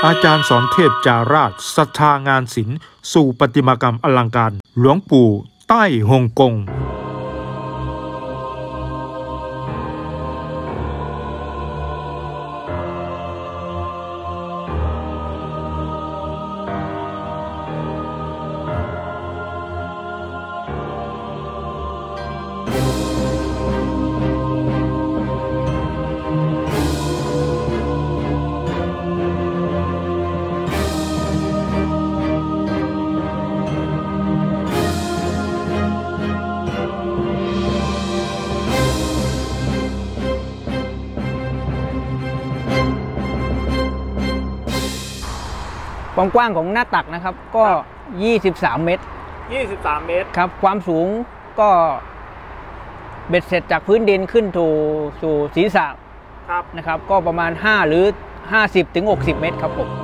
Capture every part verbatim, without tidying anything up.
อาจารย์สอนเทพจาราชศรัทธางานศิลป์สู่ประติมากรรมอลังการหลวงปู่ใต้ฮ่องกงความกว้างของหน้าตักนะครับก็ยี่สิบสามเมตรยี่สิบสามเมตรครับความสูงก็เบ็ดเสร็จจากพื้นดินขึ้นสู่สู่ศีรษะครับนะครับก็ประมาณห้าหรือห้าสิบถึงหกสิบเมตรครับผม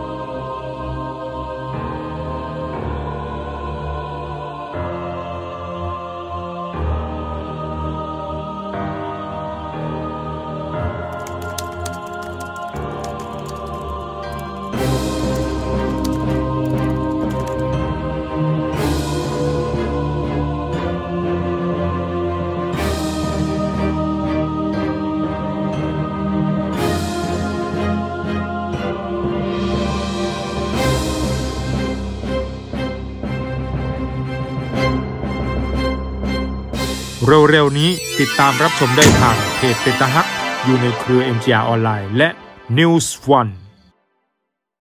เร็วๆนี้ติดตามรับชมได้ทางเพจเป็นตาฮักอยู่ในเครือ เอ็ม จี อาร์ ออนไลน์และ News วัน